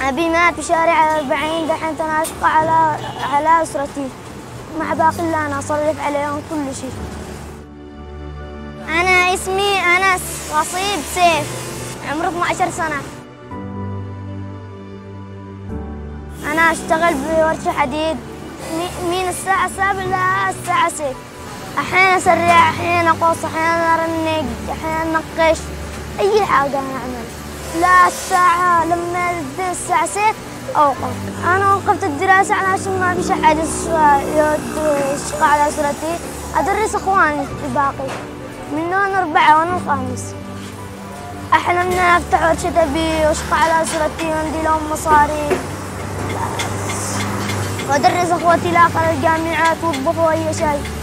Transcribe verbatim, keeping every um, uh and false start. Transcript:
أبي مات بشارع الأربعين، دحين أنا أشقى على على أسرتي، مع باقي اللي أنا أصرف عليهم كل شيء. أنا اسمي أنس غصيب سيف، عمري اثني عشر سنة. أنا أشتغل بورشة حديد من الساعة السابعة للساعة ستة. أحيانا أسرع، أحيانا أقص، أحيانا أرنق، أحيانا أنقش، أي حاجة أنا أعمل. لا الساعة لما تدين الساعة ستة أوقف. أنا وقفت الدراسة علشان ما فيش أحد يشقى على أسرتي، أدرس إخواني الباقي، منهم أربعة وأنا الخامس. أحلم إني أفتح ورشة أبي وأشقى على أسرتي وأندي لهم مصاري، وأدرس إخوتي الآخر الجامعات وأطبخ أي شيء.